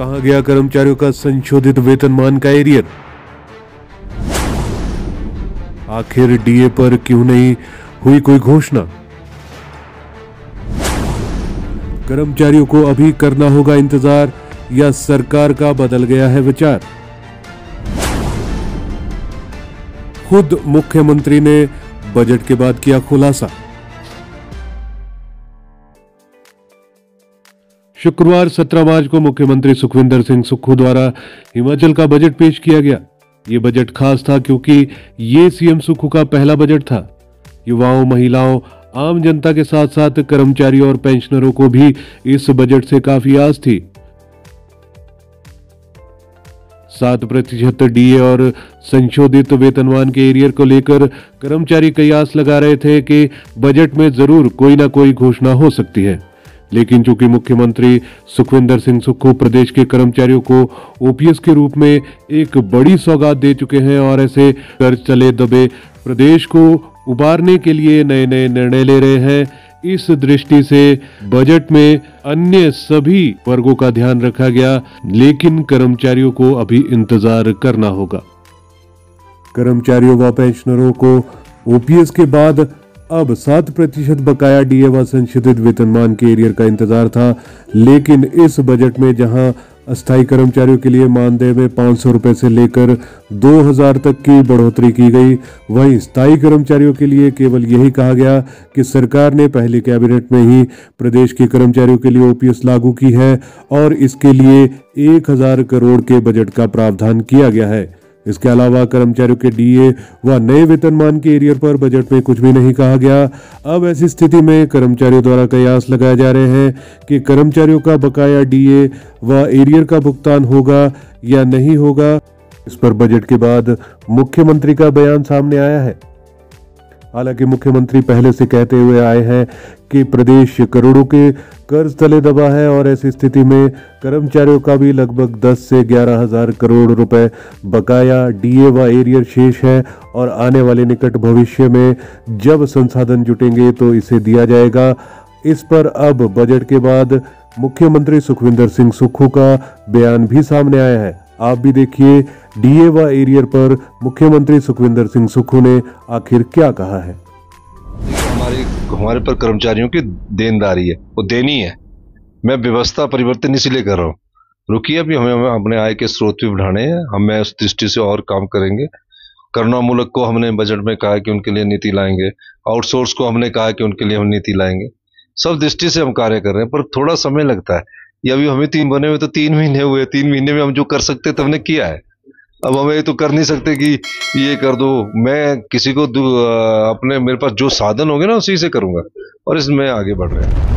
कहां गया कर्मचारियों का संशोधित वेतनमान का एरियर? आखिर डीए पर क्यों नहीं हुई कोई घोषणा? कर्मचारियों को अभी करना होगा इंतजार या सरकार का बदल गया है विचार? खुद मुख्यमंत्री ने बजट के बाद किया खुलासा। शुक्रवार 17 मार्च को मुख्यमंत्री सुखविंदर सिंह सुक्खू द्वारा हिमाचल का बजट पेश किया गया। ये बजट खास था क्योंकि ये सीएम सुक्खू का पहला बजट था। युवाओं, महिलाओं, आम जनता के साथ साथ कर्मचारियों और पेंशनरों को भी इस बजट से काफी आस थी। 7% डीए और संशोधित वेतनमान के एरियर को लेकर कर्मचारी कयास लगा रहे थे कि बजट में जरूर कोई ना कोई घोषणा हो सकती है। लेकिन चूंकि मुख्यमंत्री सुखविंदर सिंह सुक्खू प्रदेश के कर्मचारियों को ओपीएस के रूप में एक बड़ी सौगात दे चुके हैं और ऐसे कर्ज तले दबे प्रदेश को उबारने के लिए नए नए निर्णय ले रहे हैं, इस दृष्टि से बजट में अन्य सभी वर्गों का ध्यान रखा गया, लेकिन कर्मचारियों को अभी इंतजार करना होगा। कर्मचारियों व पेंशनरों को ओपीएस के बाद अब 7% बकाया डीए व संशोधित वेतनमान के एरियर का इंतजार था, लेकिन इस बजट में जहां अस्थायी कर्मचारियों के लिए मानदेय में 500 रुपए से लेकर 2000 तक की बढ़ोतरी की गई, वहीं स्थायी कर्मचारियों के लिए केवल यही कहा गया कि सरकार ने पहले कैबिनेट में ही प्रदेश के कर्मचारियों के लिए ओपीएस लागू की है और इसके लिए 1000 करोड़ के बजट का प्रावधान किया गया है। इसके अलावा कर्मचारियों के डीए व नए वेतनमान के एरियर पर बजट में कुछ भी नहीं कहा गया। अब ऐसी स्थिति में कर्मचारियों द्वारा कयास लगाए जा रहे हैं कि कर्मचारियों का बकाया डीए व एरियर का भुगतान होगा या नहीं होगा। इस पर बजट के बाद मुख्यमंत्री का बयान सामने आया है। हालांकि मुख्यमंत्री पहले से कहते हुए आए हैं कि प्रदेश करोड़ों के कर्ज तले दबा है और ऐसी स्थिति में कर्मचारियों का भी लगभग 10 से 11 हजार करोड़ रुपए बकाया डीए व एरियर शेष है और आने वाले निकट भविष्य में जब संसाधन जुटेंगे तो इसे दिया जाएगा। इस पर अब बजट के बाद मुख्यमंत्री सुखविंदर सिंह सुक्खू का बयान भी सामने आया है। आप भी देखिए डीए व एरियर पर मुख्यमंत्री सुखविंदर सिंह सुक्खू ने आखिर क्या कहा है। हमारे पर कर्मचारियों की देनदारी है, वो देनी है। मैं व्यवस्था परिवर्तन इसीलिए कर रहा हूँ। रुकिए, अभी हमें अपने आय के स्रोत भी बढ़ाने हैं। हमें उस दृष्टि से और काम करेंगे। करुणा मूलक को हमने बजट में कहा कि उनके लिए नीति लाएंगे, आउटसोर्स को हमने कहा कि उनके लिए हम नीति लाएंगे। सब दृष्टि से हम कार्य कर रहे हैं, पर थोड़ा समय लगता है। ये अभी हमें 3 बने हुए तो 3 महीने हुए। 3 महीने में हम जो कर सकते थे हमने किया है। अब हमें तो कर नहीं सकते कि ये कर दो। मैं किसी को अपने मेरे पास जो साधन होंगे ना उसी से करूंगा और इसमें आगे बढ़ रहे हैं।